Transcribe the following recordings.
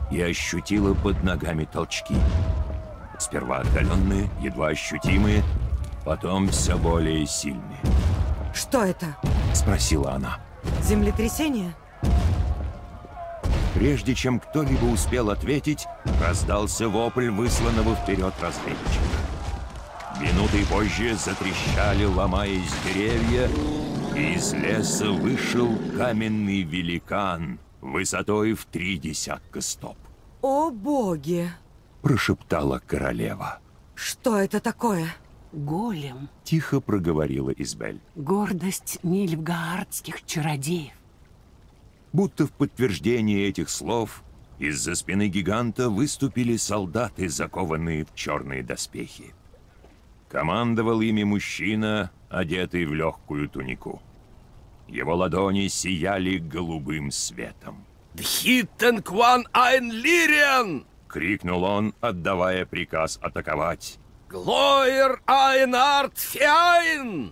и ощутила под ногами толчки. Сперва отдаленные, едва ощутимые, потом все более сильные. Что это? Спросила она. Землетрясение? Прежде чем кто-либо успел ответить, раздался вопль высланного вперед разведчика. Минутой позже затрещали, ломаясь деревья, и из леса вышел каменный великан высотой в 3 стоп. О боги! Прошептала королева. Что это такое? Голем. Тихо проговорила Избель. Гордость нильфгаардских чародеев. Будто в подтверждение этих слов из-за спины гиганта выступили солдаты, закованные в черные доспехи. Командовал ими мужчина, одетый в легкую тунику. Его ладони сияли голубым светом. «Дхиттен кван айн лириан!» — крикнул он, отдавая приказ атаковать. «Глоер айн арт фиайн!»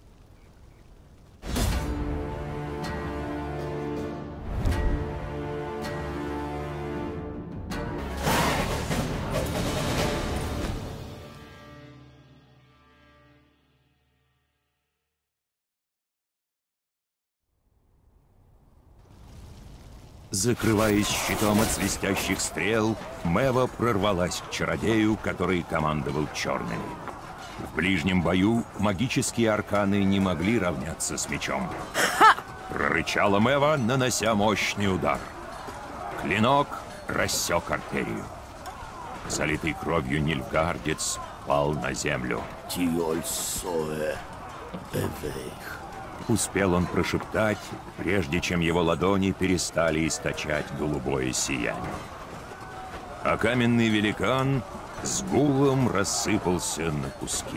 Закрываясь щитом от свистящих стрел, Мэва прорвалась к чародею, который командовал черными. В ближнем бою магические арканы не могли равняться с мечом. Прорычала Мэва, нанося мощный удар. Клинок рассек артерию. Залитый кровью нильфгаардец пал на землю. «Тиольсоэ эвейх». Успел он прошептать, прежде чем его ладони перестали источать голубое сияние. А каменный великан с гулом рассыпался на куски.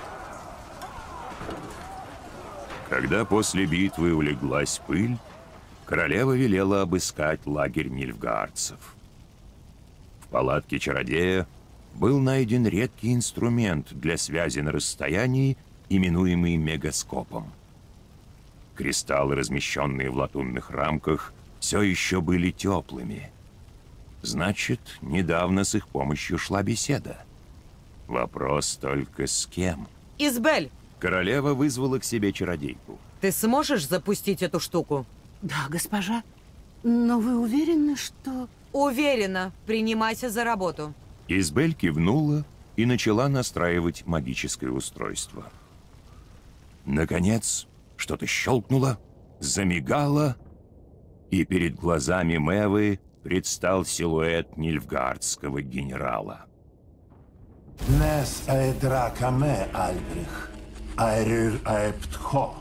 Когда после битвы улеглась пыль, королева велела обыскать лагерь нильфгаардцев. В палатке чародея был найден редкий инструмент для связи на расстоянии, именуемый мегаскопом. Кристаллы, размещенные в латунных рамках, все еще были теплыми. Значит, недавно с их помощью шла беседа. Вопрос только с кем? Избель! Королева вызвала к себе чародейку. Ты сможешь запустить эту штуку? Да, госпожа. Но вы уверены, что... Уверена. Принимайся за работу. Избель кивнула и начала настраивать магическое устройство. Наконец, что-то щелкнуло, замигало, и перед глазами Мэвы предстал силуэт нильфгаардского генерала. «Нес аэдра каме, Альбрих, аэрир аэптхо».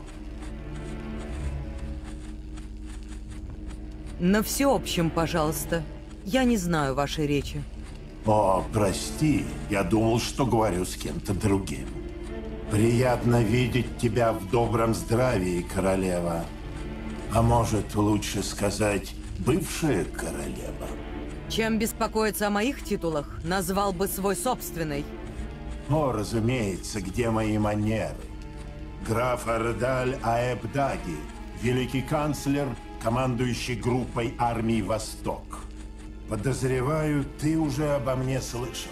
На всеобщем, пожалуйста. Я не знаю вашей речи. «О, прости, я думал, что говорю с кем-то другим. Приятно видеть тебя в добром здравии, королева. А может, лучше сказать, бывшая королева». Чем беспокоиться о моих титулах, назвал бы свой собственный. О, разумеется, где мои манеры? Граф Ардаль Аэбдаги, великий канцлер, командующий группой армий «Восток». Подозреваю, ты уже обо мне слышал.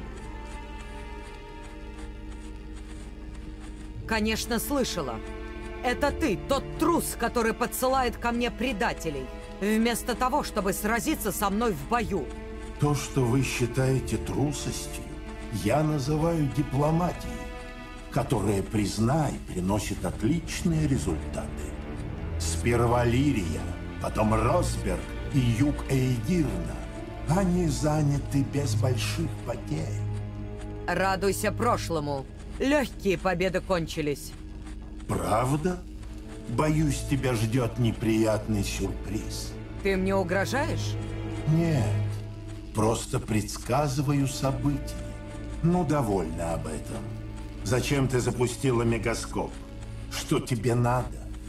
Конечно, слышала. Это ты, тот трус, который подсылает ко мне предателей, вместо того, чтобы сразиться со мной в бою. То, что вы считаете трусостью, я называю дипломатией, которая, признай, приносит отличные результаты. Сперва Лирия, потом Росберг и юг Эйдирна. Они заняты без больших потерь. Радуйся прошлому. Легкие победы кончились. Правда? Боюсь, тебя ждет неприятный сюрприз. Ты мне угрожаешь? Нет, просто предсказываю события. Ну, довольно об этом. Зачем ты запустила мегаскоп? Что тебе надо?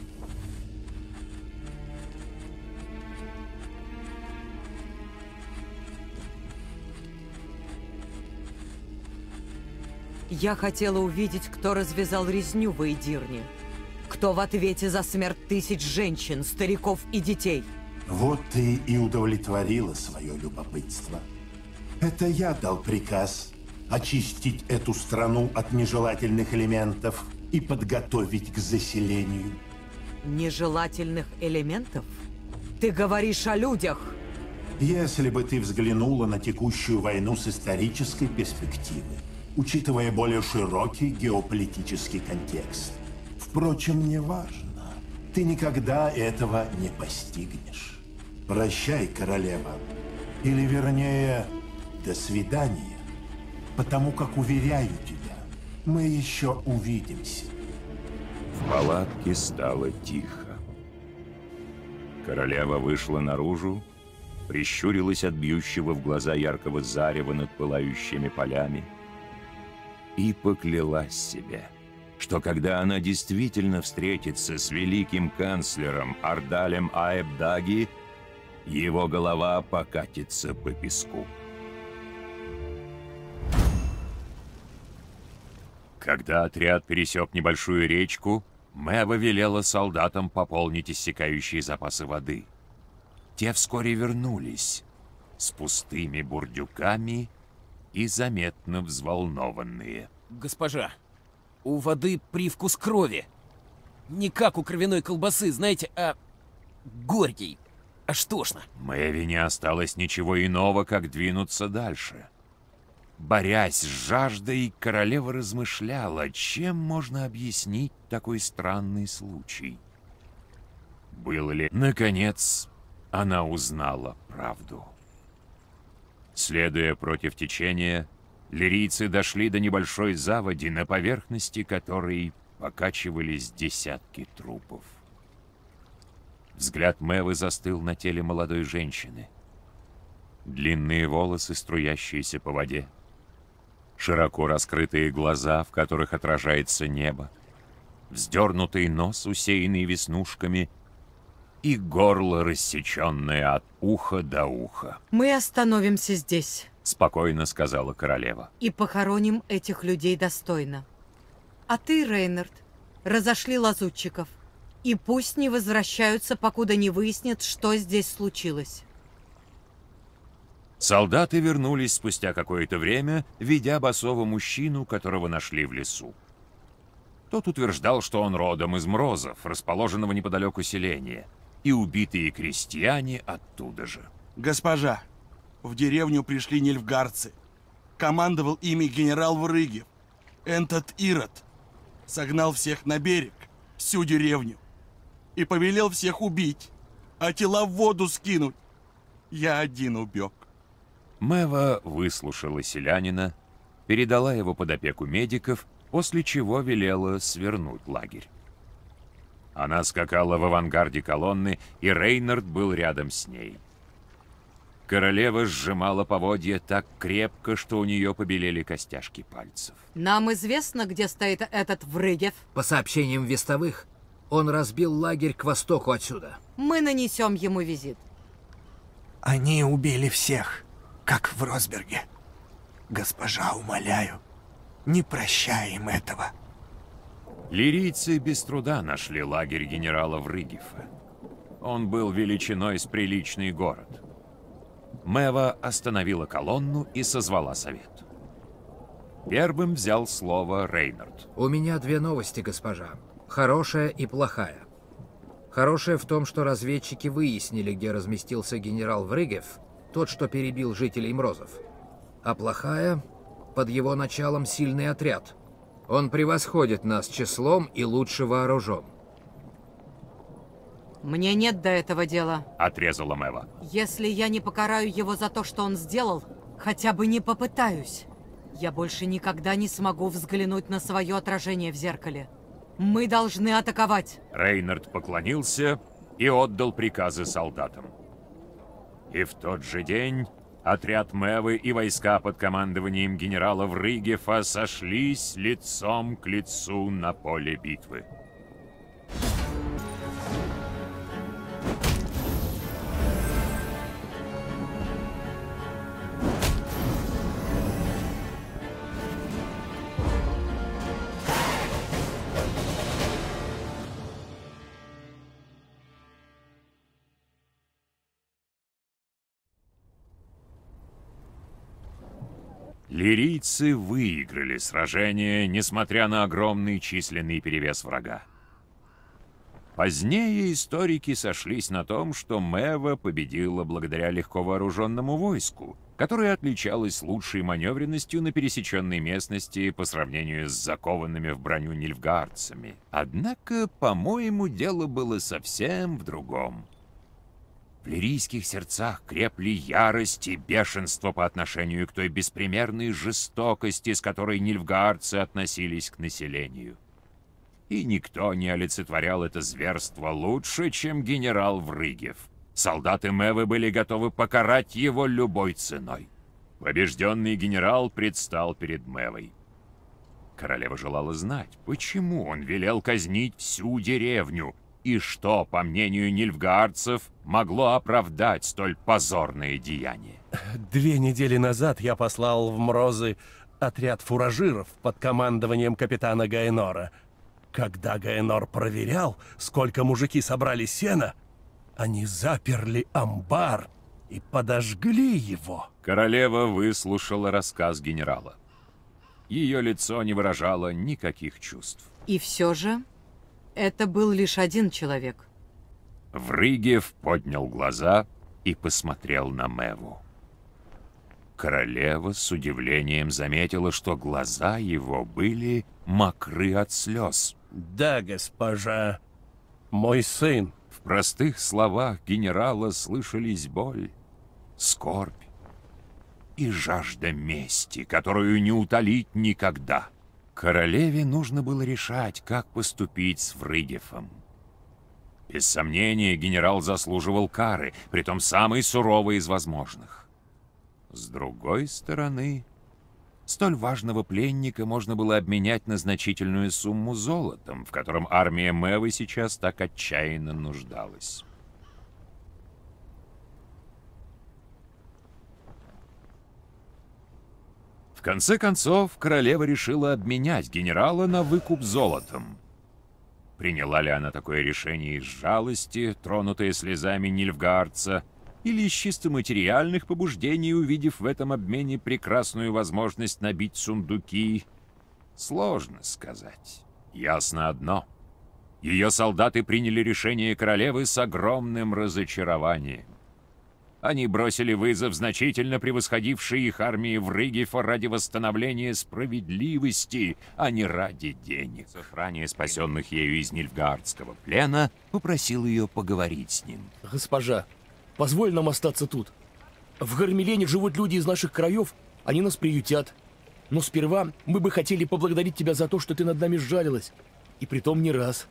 Я хотела увидеть, кто развязал резню в Эйдирне. Кто в ответе за смерть тысяч женщин, стариков и детей. Вот ты и удовлетворила свое любопытство. Это я дал приказ очистить эту страну от нежелательных элементов и подготовить к заселению. Нежелательных элементов? Ты говоришь о людях. Если бы ты взглянула на текущую войну с исторической перспективы, учитывая более широкий геополитический контекст. Впрочем, не важно. Ты никогда этого не постигнешь. Прощай, королева. Или, вернее, до свидания. Потому как, уверяю тебя, мы еще увидимся. В палатке стало тихо. Королева вышла наружу, прищурилась от бьющего в глаза яркого зарева над пылающими полями и поклялась себе, что когда она действительно встретится с великим канцлером Ардалем Аэбдаги, его голова покатится по песку. Когда отряд пересек небольшую речку, Мэва велела солдатам пополнить иссякающие запасы воды. Те вскоре вернулись с пустыми бурдюками и заметно взволнованные. Госпожа, у воды привкус крови. Не как у кровяной колбасы, знаете, а горький. Аж тошно. Мэве не осталось ничего иного, как двинуться дальше. Борясь с жаждой, королева размышляла, чем можно объяснить такой странный случай. Было ли, наконец, она узнала правду. Следуя против течения, лирийцы дошли до небольшой заводи, на поверхности которой покачивались десятки трупов. Взгляд Мэвы застыл на теле молодой женщины. Длинные волосы, струящиеся по воде, широко раскрытые глаза, в которых отражается небо, вздернутый нос, усеянный веснушками, и горло, рассеченное от уха до уха. Мы остановимся здесь. Спокойно сказала королева. И похороним этих людей достойно. А ты, Рейнард, разошли лазутчиков. И пусть не возвращаются, покуда не выяснят, что здесь случилось. Солдаты вернулись спустя какое-то время, ведя босого мужчину, которого нашли в лесу. Тот утверждал, что он родом из Мрозов, расположенного неподалеку селения, и убитые крестьяне оттуда же. Госпожа, в деревню пришли нильфгардцы. Командовал ими генерал Врыгев. Этот Ирод согнал всех на берег, всю деревню, и повелел всех убить, а тела в воду скинуть. Я один убег. Мэва выслушала селянина, передала его под опеку медиков, после чего велела свернуть лагерь. Она скакала в авангарде колонны, и Рейнард был рядом с ней. Королева сжимала поводья так крепко, что у нее побелели костяшки пальцев. Нам известно, где стоит этот Врыгев? По сообщениям вестовых, он разбил лагерь к востоку отсюда. Мы нанесем ему визит. Они убили всех, как в Росберге. Госпожа, умоляю, не прощай им этого. Лирийцы без труда нашли лагерь генерала Врыгефа. Он был величиной с приличный город. Мэва остановила колонну и созвала совет. Первым взял слово Рейнард. У меня две новости, госпожа. Хорошая и плохая. Хорошая в том, что разведчики выяснили, где разместился генерал Врыгев, тот, что перебил жителей Мрозов. А плохая, под его началом сильный отряд. Он превосходит нас числом и лучше вооружен. Мне нет до этого дела. Отрезала Мэва. Если я не покараю его за то, что он сделал, хотя бы не попытаюсь, я больше никогда не смогу взглянуть на свое отражение в зеркале. Мы должны атаковать. Рейнард поклонился и отдал приказы солдатам. И в тот же день отряд Мэвы и войска под командованием генерала Врыгефа сошлись лицом к лицу на поле битвы. Лирийцы выиграли сражение, несмотря на огромный численный перевес врага. Позднее историки сошлись на том, что Мэва победила благодаря легко вооруженному войску, которое отличалось лучшей маневренностью на пересеченной местности по сравнению с закованными в броню нильфгаардцами. Однако, по-моему, дело было совсем в другом. В лирийских сердцах крепли ярость и бешенство по отношению к той беспримерной жестокости, с которой нильфгаардцы относились к населению. И никто не олицетворял это зверство лучше, чем генерал Врыгев. Солдаты Мэвы были готовы покарать его любой ценой. Побежденный генерал предстал перед Мэвой. Королева желала знать, почему он велел казнить всю деревню, и что, по мнению нильфгаардцев, могло оправдать столь позорное деяние. 2 недели назад я послал в Мрозы отряд фуражиров под командованием капитана Гаенора. Когда Гаенор проверял, сколько мужики собрали сена, они заперли амбар и подожгли его. Королева выслушала рассказ генерала. Ее лицо не выражало никаких чувств. И все же, это был лишь один человек. Врыгев поднял глаза и посмотрел на Мэву. Королева с удивлением заметила, что глаза его были мокры от слез. Да, госпожа, мой сын. В простых словах генерала слышались боль, скорбь и жажда мести, которую не утолить никогда. Королеве нужно было решать, как поступить с Врыгефом. Без сомнения, генерал заслуживал кары, притом самой суровой из возможных. С другой стороны, столь важного пленника можно было обменять на значительную сумму золотом, в котором армия Мэвы сейчас так отчаянно нуждалась. В конце концов, королева решила обменять генерала на выкуп золотом. Приняла ли она такое решение из жалости, тронутая слезами нильфгаардца, или из чисто материальных побуждений, увидев в этом обмене прекрасную возможность набить сундуки, сложно сказать. Ясно одно. Ее солдаты приняли решение королевы с огромным разочарованием. Они бросили вызов значительно превосходившей их армии Врыгефа ради восстановления справедливости, а не ради денег. Ранее спасенных ею из нильфгаардского плена попросил ее поговорить с ним. Госпожа, позволь нам остаться тут. В Гармилене живут люди из наших краев, они нас приютят. Но сперва мы бы хотели поблагодарить тебя за то, что ты над нами сжалилась. И притом не раз.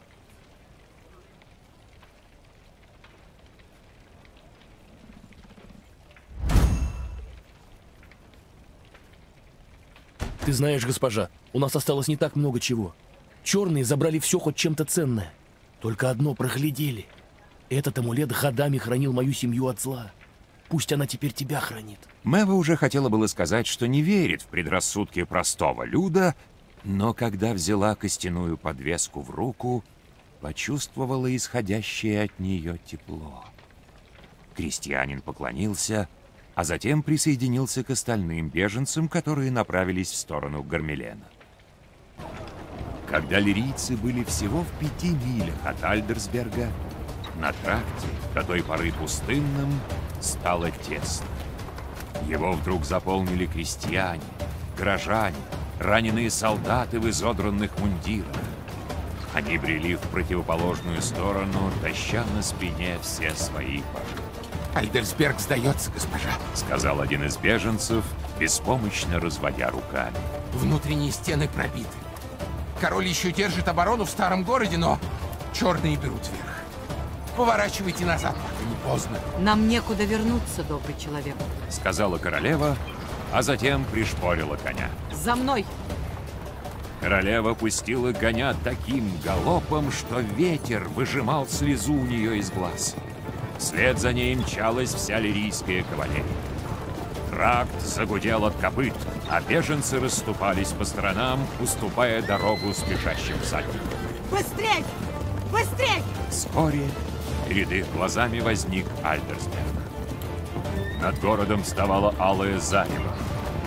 Ты знаешь, госпожа, у нас осталось не так много чего. Черные забрали все хоть чем-то ценное. Только одно проглядели. Этот амулет годами хранил мою семью от зла. Пусть она теперь тебя хранит. Мэва уже хотела было сказать, что не верит в предрассудки простого люда, но когда взяла костяную подвеску в руку, почувствовала исходящее от нее тепло. Крестьянин поклонился, а затем присоединился к остальным беженцам, которые направились в сторону Гармилена. Когда лирийцы были всего в 5 милях от Альдерсберга, на тракте, до той поры пустынным, стало тесно. Его вдруг заполнили крестьяне, горожане, раненые солдаты в изодранных мундирах. Они брели в противоположную сторону, таща на спине все свои пожитки. «Альдерсберг сдается, госпожа», — сказал один из беженцев, беспомощно разводя руками. «Внутренние стены пробиты. Король еще держит оборону в старом городе, но черные берут верх. Поворачивайте назад, пока не поздно». «Нам некуда вернуться, добрый человек», — сказала королева, а затем пришпорила коня. «За мной!» Королева пустила коня таким галопом, что ветер выжимал слезу у нее из глаз. Вслед за ней мчалась вся лирийская кавалерия. Тракт загудел от копыт, а беженцы расступались по сторонам, уступая дорогу спешащим всадникам. Быстрей! Быстрей! Вскоре перед их глазами возник Альдерсберг. Над городом вставала алая зарево.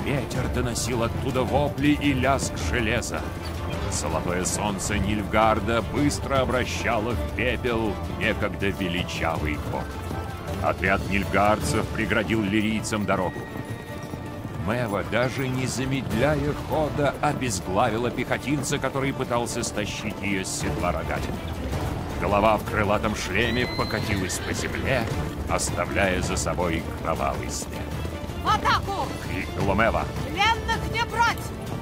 Ветер доносил оттуда вопли и лязг железа. Золотое солнце Нильфгарда быстро обращало в пепел некогда величавый город. Отряд нильфгардцев преградил лирийцам дорогу. Мэва, даже не замедляя хода, обезглавила пехотинца, который пытался стащить ее с седла рогатины. Голова в крылатом шлеме покатилась по земле, оставляя за собой кровавый след. В атаку! Крикнула Мэва. Пленных не брать!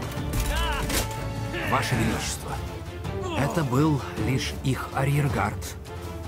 Ваше Величество, это был лишь их арьергард.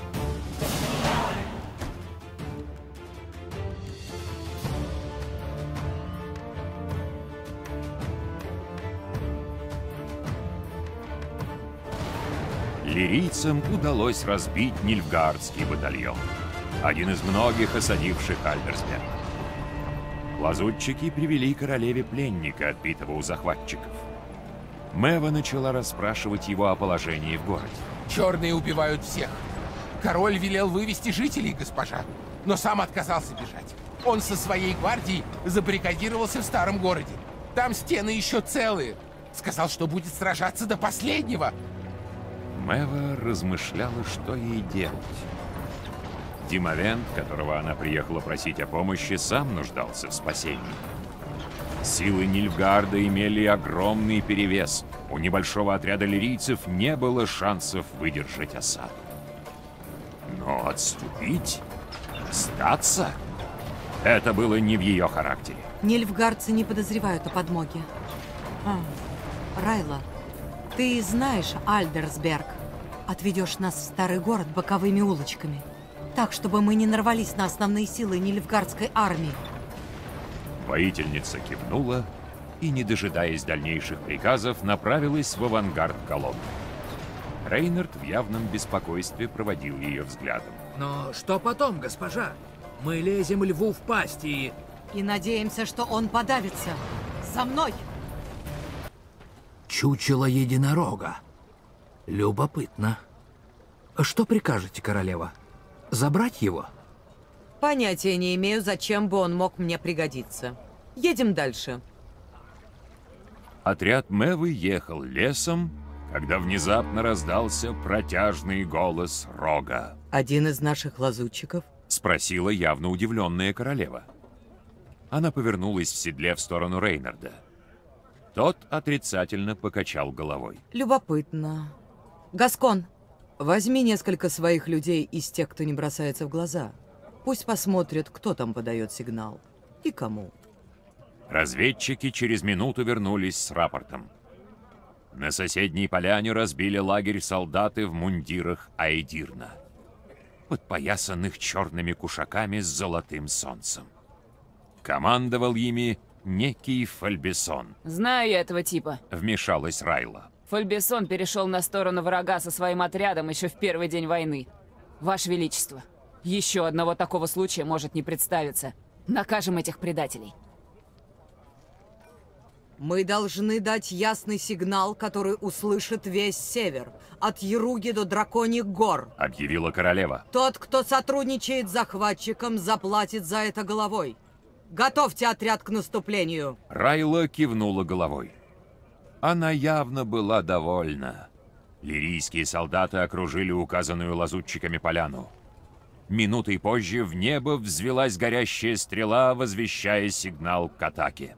Лирийцам удалось разбить Нильфгардский батальон, один из многих осадивших Альдерсберг. Лазутчики привели королеве пленника, отбитого у захватчиков. Мэва начала расспрашивать его о положении в городе. Черные убивают всех. Король велел вывести жителей, госпожа, но сам отказался бежать. Он со своей гвардией забаррикадировался в старом городе. Там стены еще целые. Сказал, что будет сражаться до последнего. Мэва размышляла, что ей делать. Димовент, которого она приехала просить о помощи, сам нуждался в спасении. Силы Нильфгарда имели огромный перевес. У небольшого отряда лирийцев не было шансов выдержать осаду. Но отступить? Сдаться? Это было не в ее характере. Нильфгардцы не подозревают о подмоге. Райла, ты знаешь Альдерсберг. Отведешь нас в старый город боковыми улочками. Так, чтобы мы не нарвались на основные силы Нильфгардской армии. Воительница кивнула и, не дожидаясь дальнейших приказов, направилась в авангард колонны. Рейнард в явном беспокойстве проводил ее взглядом. Но что потом, госпожа? Мы лезем льву в пасть и надеемся, что он подавится. За мной! Чучело единорога. Любопытно. Что прикажете, королева? Забрать его? Понятия не имею, зачем бы он мог мне пригодиться. Едем дальше. Отряд Мэвы ехал лесом, когда внезапно раздался протяжный голос Рога. Один из наших лазутчиков? Спросила явно удивленная королева. Она повернулась в седле в сторону Рейнарда. Тот отрицательно покачал головой. Любопытно. Гаскон, возьми несколько своих людей из тех, кто не бросается в глаза. Пусть посмотрят, кто там подает сигнал и кому. Разведчики через минуту вернулись с рапортом. На соседней поляне разбили лагерь солдаты в мундирах Аэдирна, подпоясанных черными кушаками с золотым солнцем. Командовал ими некий Фальбесон. Знаю я этого типа. Вмешалась Райла. Фальбесон перешел на сторону врага со своим отрядом еще в первый день войны. Ваше Величество, еще одного такого случая может не представиться. Накажем этих предателей. Мы должны дать ясный сигнал, который услышит весь север. От Яруги до Драконьих гор. Объявила королева. Тот, кто сотрудничает с захватчиком, заплатит за это головой. Готовьте отряд к наступлению. Райла кивнула головой. Она явно была довольна. Лирийские солдаты окружили указанную лазутчиками поляну. Минутой позже в небо взвелась горящая стрела, возвещая сигнал к атаке.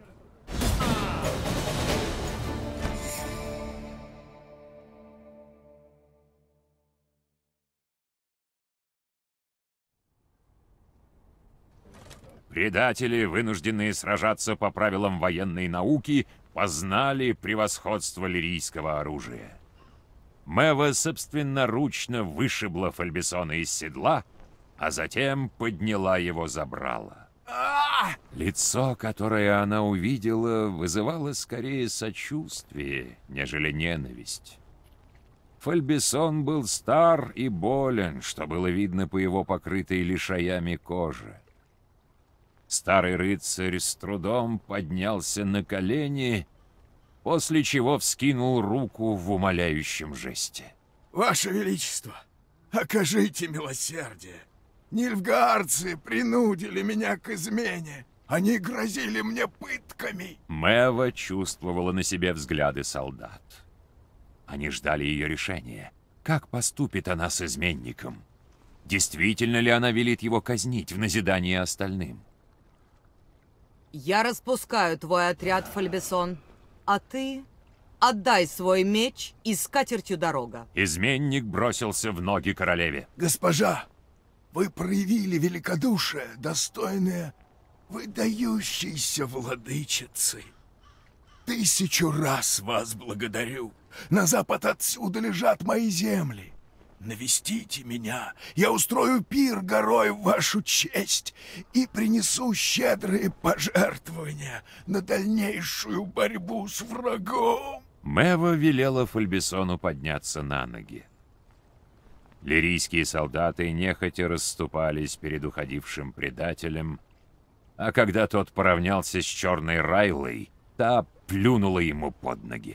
Предатели, вынужденные сражаться по правилам военной науки, познали превосходство лирийского оружия. Мэва собственноручно вышибла Фальбесона из седла, а затем подняла его забрала. Лицо, которое она увидела, вызывало скорее сочувствие, нежели ненависть. Фальбесон был стар и болен, что было видно по его покрытой лишаями коже. Старый рыцарь с трудом поднялся на колени, после чего вскинул руку в умоляющем жесте. Ваше Величество, окажите милосердие. Нильфгардцы принудили меня к измене. Они грозили мне пытками. Мэва чувствовала на себе взгляды солдат. Они ждали ее решения. Как поступит она с изменником? Действительно ли она велит его казнить в назидание остальным? Я распускаю твой отряд, Фальбисон, а ты отдай свой меч и с катертью дорога. Изменник бросился в ноги королеве. Госпожа, вы проявили великодушие, достойное выдающейся владычицы. 1000 раз вас благодарю. На запад отсюда лежат мои земли. Навестите меня, я устрою пир горой в вашу честь и принесу щедрые пожертвования на дальнейшую борьбу с врагом. Мэва велела Фальбисону подняться на ноги. Лирийские солдаты нехотя расступались перед уходившим предателем, а когда тот поравнялся с черной Райлой, та плюнула ему под ноги.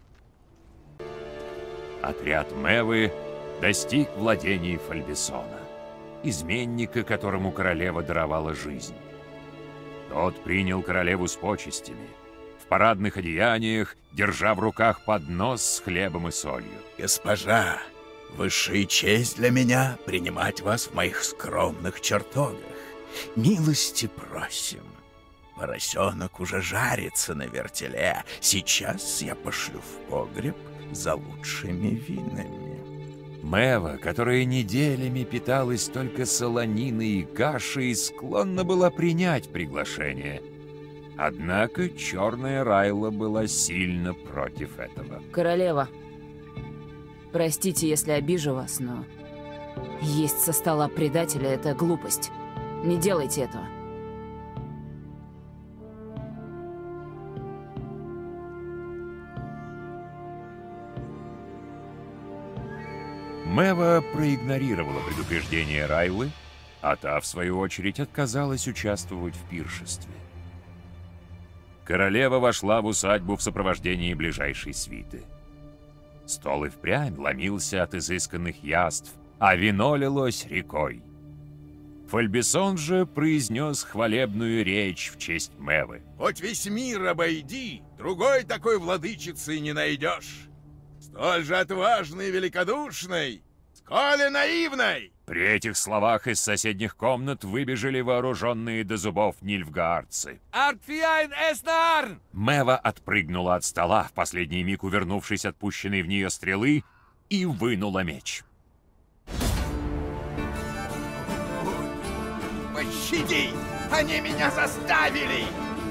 Отряд Мэвы достиг владений Фальбисона, изменника, которому королева даровала жизнь. Тот принял королеву с почестями, в парадных одеяниях, держа в руках поднос с хлебом и солью. Госпожа, высшая честь для меня принимать вас в моих скромных чертогах. Милости просим. Поросенок уже жарится на вертеле. Сейчас я пошлю в погреб за лучшими винами. Мэва, которая неделями питалась только солониной и кашей, склонна была принять приглашение. Однако черная Райла была сильно против этого. Королева, простите, если обижу вас, но есть со стола предателя — это глупость. Не делайте этого. Мэва проигнорировала предупреждение Райлы, а та, в свою очередь, отказалась участвовать в пиршестве. Королева вошла в усадьбу в сопровождении ближайшей свиты. Стол и впрямь ломился от изысканных яств, а вино лилось рекой. Фальбисон же произнес хвалебную речь в честь Мэвы. Хоть весь мир обойди, другой такой владычицы не найдешь. Столь же отважной и великодушной, сколь и наивной. При этих словах из соседних комнат выбежали вооруженные до зубов нильфгаардцы. Артфиайн эснарн! Мэва отпрыгнула от стола, в последний миг увернувшись от пущенной в нее стрелы, и вынула меч. Пощади! Они меня заставили!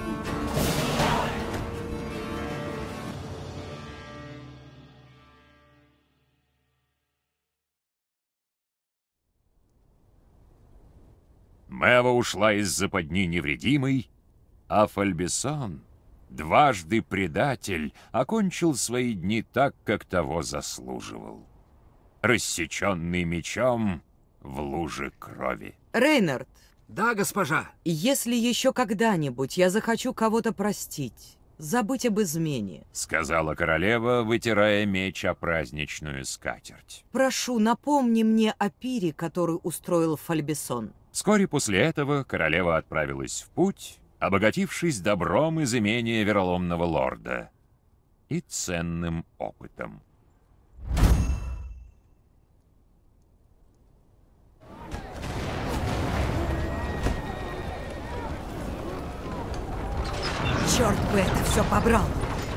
Мэва ушла из западни невредимой, а Фальбисон, дважды предатель, окончил свои дни так, как того заслуживал. Рассеченный мечом в луже крови. Рейнард. Да, госпожа. Если еще когда-нибудь я захочу кого-то простить, забыть об измене, сказала королева, вытирая меч о праздничную скатерть. Прошу, напомни мне о пире, который устроил Фальбисон. Вскоре после этого королева отправилась в путь, обогатившись добром из имения вероломного лорда и ценным опытом. Черт бы это все побрал!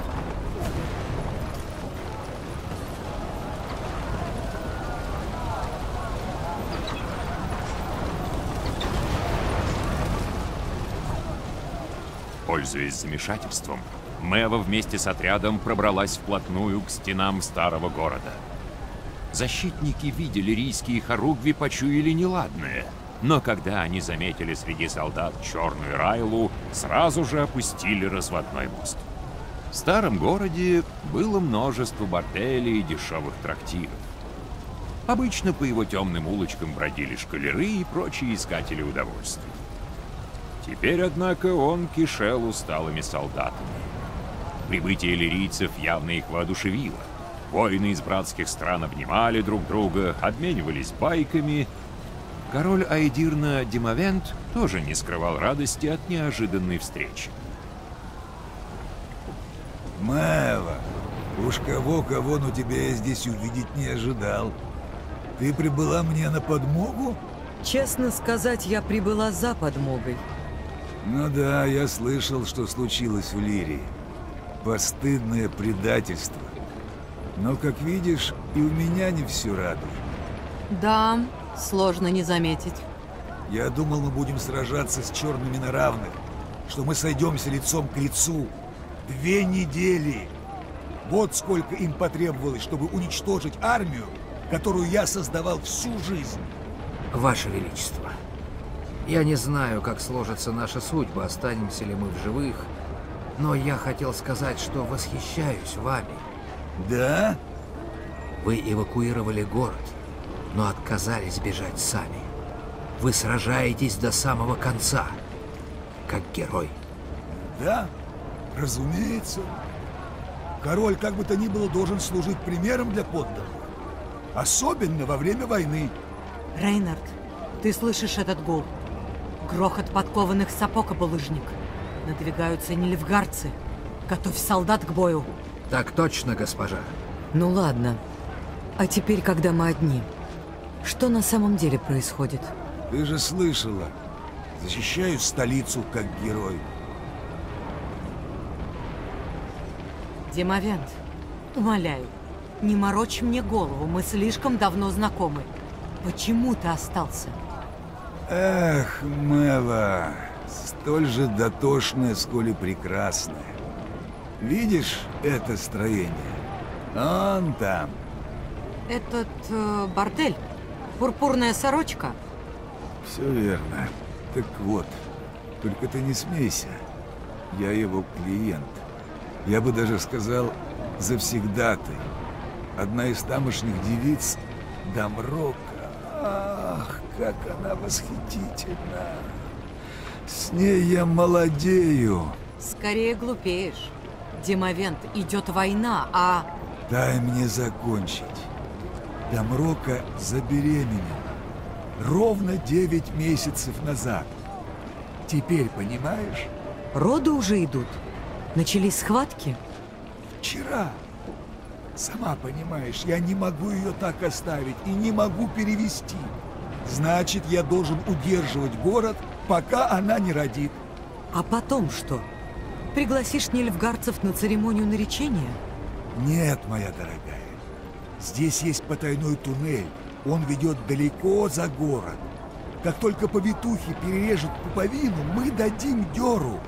Пользуясь замешательством, Мэва вместе с отрядом пробралась вплотную к стенам старого города. Защитники видели лирийские хоругви, почуяли неладное, но когда они заметили среди солдат черную Райлу, сразу же опустили разводной мост. В старом городе было множество борделей и дешевых трактиров. Обычно по его темным улочкам бродили школяры и прочие искатели удовольствий. Теперь, однако, он кишел усталыми солдатами. Прибытие лирийцев явно их воодушевило. Воины из братских стран обнимали друг друга, обменивались байками Король Айдирна Димовент тоже не скрывал радости от неожиданной встречи. Мэва, уж кого-кого, но тебя я здесь увидеть не ожидал. Ты прибыла мне на подмогу? Честно сказать, я прибыла за подмогой. Ну да, я слышал, что случилось в Лирии. Постыдное предательство. Но, как видишь, и у меня не все радует. Да, сложно не заметить. Я думал, мы будем сражаться с черными на равных, что мы сойдемся лицом к лицу. 2 недели! Вот сколько им потребовалось, чтобы уничтожить армию, которую я создавал всю жизнь. Ваше Величество, я не знаю, как сложится наша судьба, останемся ли мы в живых, но я хотел сказать, что восхищаюсь вами. Да? Вы эвакуировали город, но отказались бежать сами. Вы сражаетесь до самого конца, как герой. Да, разумеется. Король, как бы то ни было, должен служить примером для подданных. Особенно во время войны. Рейнард, ты слышишь этот гул? Грохот подкованных сапог, булыжник. Надвигаются нильфгардцы. Готовь солдат к бою. Так точно, госпожа. Ну ладно. А теперь, когда мы одни, что на самом деле происходит? Ты же слышала. Защищаю столицу как герой. Димовент, умоляю, не морочь мне голову, мы слишком давно знакомы. Почему ты остался? Эх, Мэва, столь же дотошная, сколь и прекрасная. Видишь это строение? Он там. Этот бордель? Пурпурная сорочка? Все верно. Так вот, только ты не смейся. Я его клиент. Я бы даже сказал, завсегдатай. Одна из тамошних девиц, Дамрока. Ах, как она восхитительна. С ней я молодею. Скорее глупеешь. Димовент, идет война, а... Дай мне закончить. Дамрока забеременела. Ровно 9 месяцев назад. Теперь понимаешь? Роды уже идут. Начались схватки? Вчера. Сама понимаешь, я не могу ее так оставить и не могу перевести. Значит, я должен удерживать город, пока она не родит. А потом что? Пригласишь нильфгардцев на церемонию наречения? Нет, моя дорогая. Здесь есть потайной туннель. Он ведет далеко за город. Как только повитухи перережут пуповину, мы дадим дёру.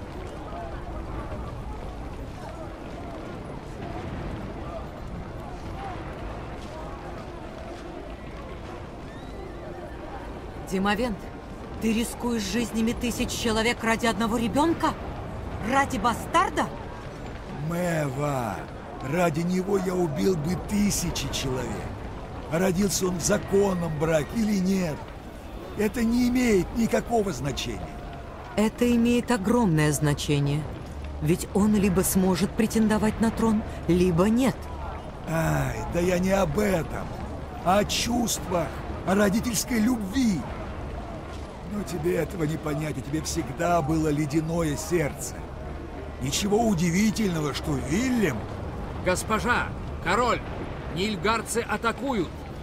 Димовент, ты рискуешь жизнями 1000 человек ради одного ребенка? Ради бастарда? Мэва, ради него я убил бы 1000 человек. А родился он в законном браке или нет, это не имеет никакого значения. Это имеет огромное значение. Ведь он либо сможет претендовать на трон, либо нет. Ай, да я не об этом, а о чувствах, о родительской любви. Но тебе этого не понять, у тебя всегда было ледяное сердце. Ничего удивительного, что Вильям... Госпожа, король, нильфгардцы атакуют.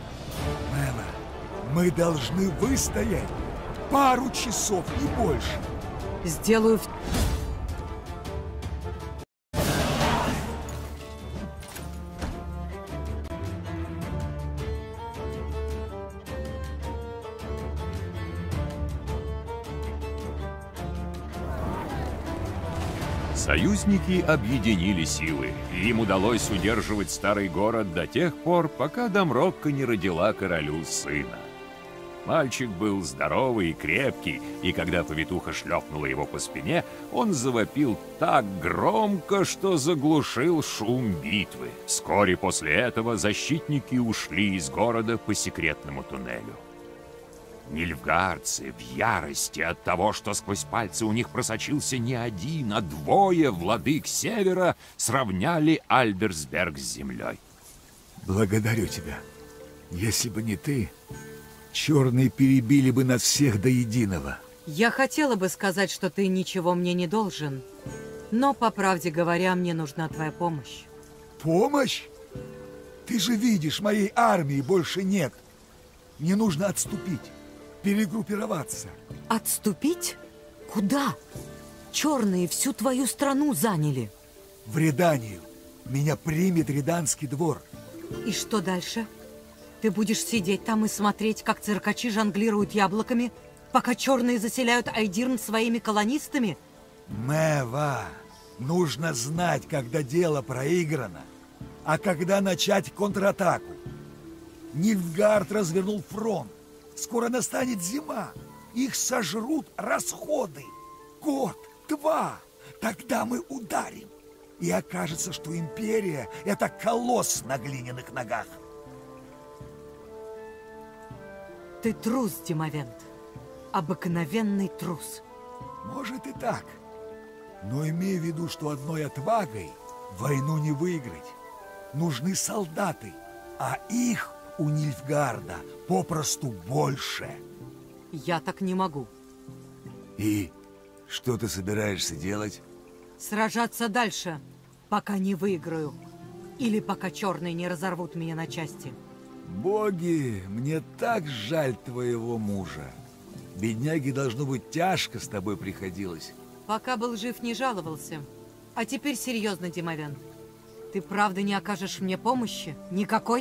Мэва, мы должны выстоять пару часов, не больше. Сделаю... Союзники объединили силы, и им удалось удерживать старый город до тех пор, пока Дамрокка не родила королю сына. Мальчик был здоровый и крепкий, и когда повитуха шлепнула его по спине, он завопил так громко, что заглушил шум битвы. Вскоре после этого защитники ушли из города по секретному туннелю. Нильфгардцы в ярости от того, что сквозь пальцы у них просочился не один, а 2 владык Севера, сравняли Альберсберг с землей. Благодарю тебя. Если бы не ты, черные перебили бы нас всех до единого. Я хотела бы сказать, что ты ничего мне не должен. Но, по правде говоря, мне нужна твоя помощь. Помощь? Ты же видишь, моей армии больше нет. Мне нужно отступить, перегруппироваться. Отступить? Куда? Черные всю твою страну заняли. В Реданию. Меня примет Реданский двор. И что дальше? Ты будешь сидеть там и смотреть, как циркачи жонглируют яблоками, пока черные заселяют Айдирн своими колонистами? Мэва, нужно знать, когда дело проиграно, а когда начать контратаку. Нильфгард развернул фронт. Скоро настанет зима. Их сожрут расходы. Год, два. Тогда мы ударим. И окажется, что империя — это колосс на глиняных ногах. Ты трус, Димовент. Обыкновенный трус. Может и так. Но имей в виду, что одной отвагой войну не выиграть. Нужны солдаты, а их у Нильфгарда попросту больше. Я так не могу. И что ты собираешься делать? Сражаться дальше, пока не выиграю. Или пока черные не разорвут меня на части. Боги, мне так жаль твоего мужа. Бедняге, должно быть, тяжко с тобой приходилось. Пока был жив, не жаловался. А теперь серьезно, Димовен. Ты правда не окажешь мне помощи? Никакой?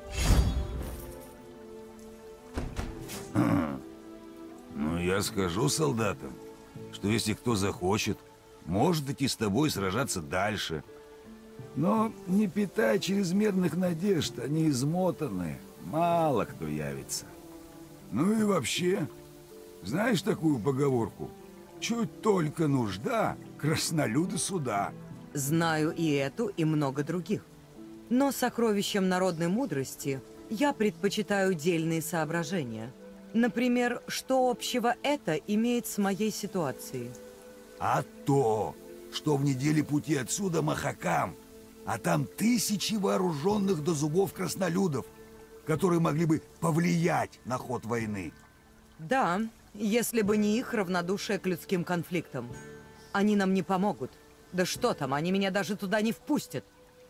Ну, я скажу солдатам, что если кто захочет, может идти с тобой сражаться дальше. Но не питай чрезмерных надежд, они измотаны, мало кто явится. Ну и вообще, знаешь такую поговорку? Чуть только нужда, краснолюды суда. Знаю и эту, и много других. Но сокровищем народной мудрости я предпочитаю дельные соображения. Например, что общего это имеет с моей ситуацией? А то, что в неделе пути отсюда Махакам, а там тысячи вооруженных до зубов краснолюдов, которые могли бы повлиять на ход войны. Да, если бы не их равнодушие к людским конфликтам. Они нам не помогут. Да что там, они меня даже туда не впустят.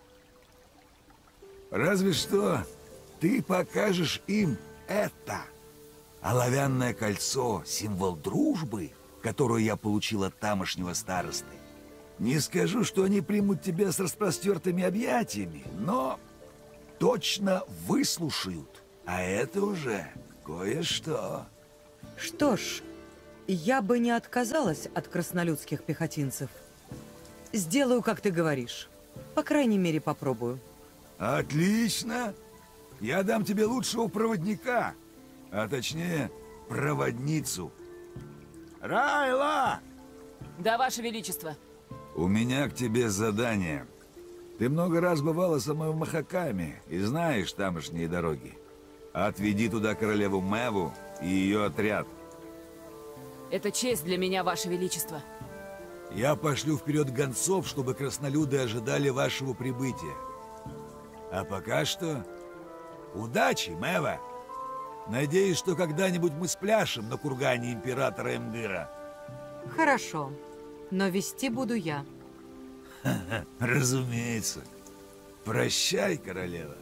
Разве что ты покажешь им это. Оловянное кольцо — символ дружбы, которую я получил от тамошнего старосты. Не скажу, что они примут тебя с распростертыми объятиями, но точно выслушают. А это уже кое-что. Что ж, я бы не отказалась от краснолюдских пехотинцев. Сделаю, как ты говоришь. По крайней мере, попробую. Отлично! Я дам тебе лучшего проводника, а точнее, проводницу. Райла! Да, Ваше Величество. У меня к тебе задание. Ты много раз бывала со мной в Махакаме и знаешь тамошние дороги. Отведи туда королеву Мэву и ее отряд. Это честь для меня, Ваше Величество. Я пошлю вперед гонцов, чтобы краснолюды ожидали вашего прибытия. А пока что... Удачи, Мэва! Надеюсь, что когда-нибудь мы спляшем на кургане императора Эмгыра. Хорошо, но вести буду я. Разумеется. Прощай, королева.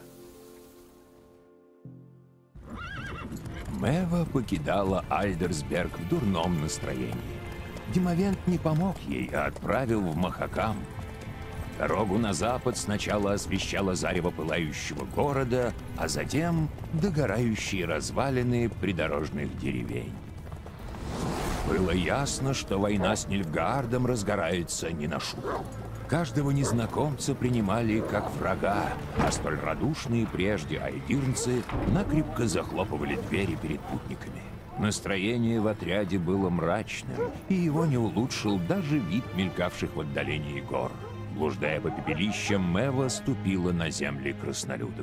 Мэва покидала Альдерсберг в дурном настроении. Димовент не помог ей, а отправил в Махакам. Дорогу на запад сначала освещало зарево пылающего города, а затем догорающие развалины придорожных деревень. Было ясно, что война с Нильфгаардом разгорается не на шутку. Каждого незнакомца принимали как врага, а столь радушные прежде айдирнцы накрепко захлопывали двери перед путниками. Настроение в отряде было мрачным, и его не улучшил даже вид мелькавших в отдалении гор. Блуждая по пепелищам, Мэва ступила на земли краснолюдов.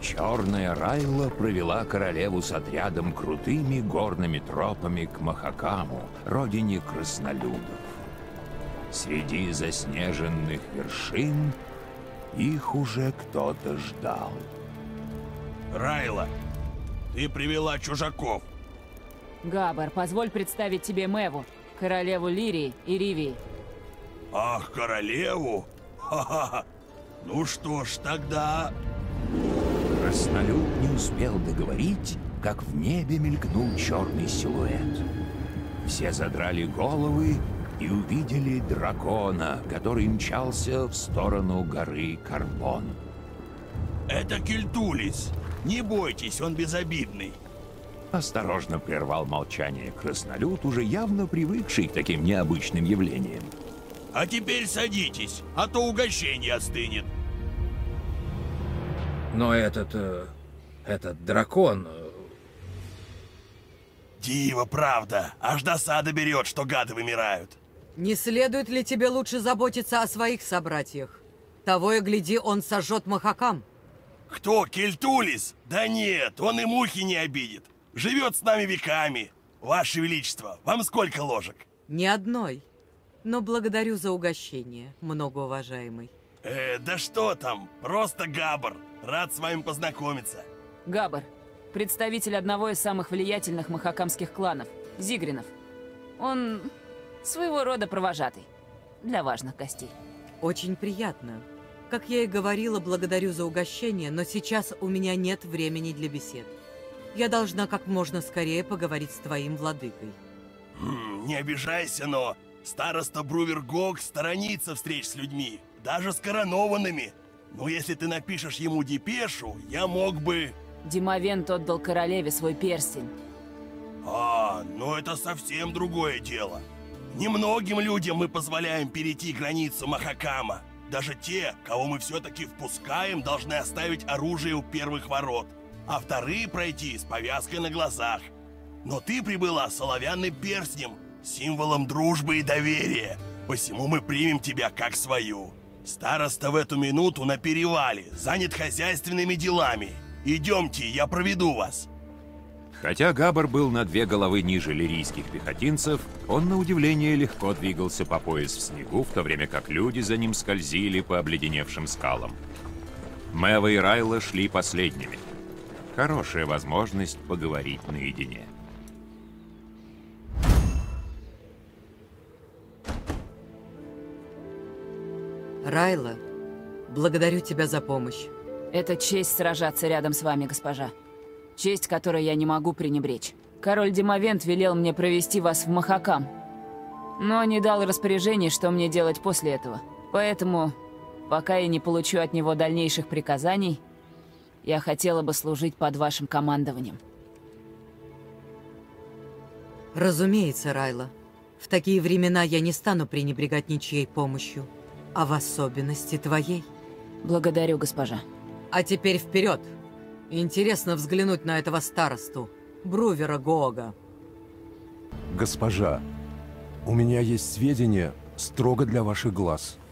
Черная Райла провела королеву с отрядом крутыми горными тропами к Махакаму, родине краснолюдов. Среди заснеженных вершин их уже кто-то ждал. Райла, ты привела чужаков. Габар, позволь представить тебе Мэву, королеву Лирии и Ривии. Ах, королеву? Ха-ха. Ну что ж, тогда... Краснолюд не успел договорить, как в небе мелькнул черный силуэт. Все задрали головы и увидели дракона, который мчался в сторону горы Карбон. Это Кельтулис. Не бойтесь, он безобидный. Осторожно прервал молчание краснолюд, уже явно привыкший к таким необычным явлениям. А теперь садитесь, а то угощение остынет. Но этот дракон... Диво, правда. Аж досада берет, что гады вымирают. Не следует ли тебе лучше заботиться о своих собратьях? Того и гляди, он сожжет Махакам. Кто, Кельтулис? Да нет, он и мухи не обидит. Живет с нами веками. Ваше Величество, вам сколько ложек? Ни одной. Но благодарю за угощение, многоуважаемый. Да что там, просто Габар. Рад с вами познакомиться. Габар, представитель одного из самых влиятельных махакамских кланов, Зигринов. Он своего рода провожатый для важных гостей. Очень приятно. Как я и говорила, благодарю за угощение, но сейчас у меня нет времени для бесед. Я должна как можно скорее поговорить с твоим владыкой. Не обижайся, но староста Брувер Гог сторонится встреч с людьми, даже с коронованными. Но если ты напишешь ему депешу, я мог бы... Димовент отдал королеве свой перстень. Ну это совсем другое дело. Немногим людям мы позволяем перейти границу Махакама. Даже те, кого мы все-таки впускаем, должны оставить оружие у первых ворот, а вторые пройти с повязкой на глазах. Но ты прибыла с оловянным перстнем, символом дружбы и доверия, посему мы примем тебя как свою. Староста в эту минуту на перевале, занят хозяйственными делами. Идемте, я проведу вас. Хотя Габар был на 2 головы ниже лирийских пехотинцев, он на удивление легко двигался по пояс в снегу, в то время как люди за ним скользили по обледеневшим скалам. Мэва и Райла шли последними. Хорошая возможность поговорить наедине. Райла, благодарю тебя за помощь. Это честь сражаться рядом с вами, госпожа. Честь, которой я не могу пренебречь. Король Димовент велел мне провести вас в Махакам, но не дал распоряжений, что мне делать после этого. Поэтому, пока я не получу от него дальнейших приказаний, я хотела бы служить под вашим командованием. Разумеется, Райла. В такие времена я не стану пренебрегать ничьей помощью, а в особенности твоей. Благодарю, госпожа. А теперь вперед! Интересно взглянуть на этого старосту, Брувера Гога. Госпожа, у меня есть сведения строго для ваших глаз.